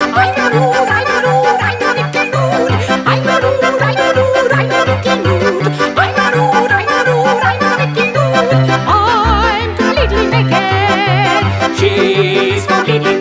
I'm a nude, I'm a nude, I'm a nicky nude. I'm a nude, I'm a nude, I'm a nicky nude. I'm a nude, I'm a nude, I'm a nicky nude. I'm completely naked. She's completely